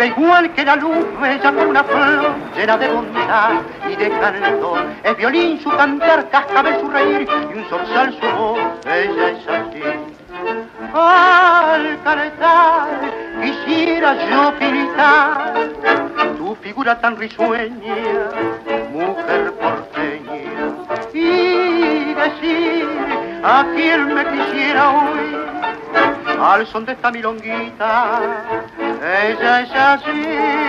igual que la luz bella por una flor llena de bondad y de candor. Es violín su cantar, cascabel su reír y un zorzal su voz, ella es así. Al cantar quisiera yo pintar tu figura tan risueña, mujer porteña, y decir a quien me quisiera hoy al son de esta milonguita, ella es así.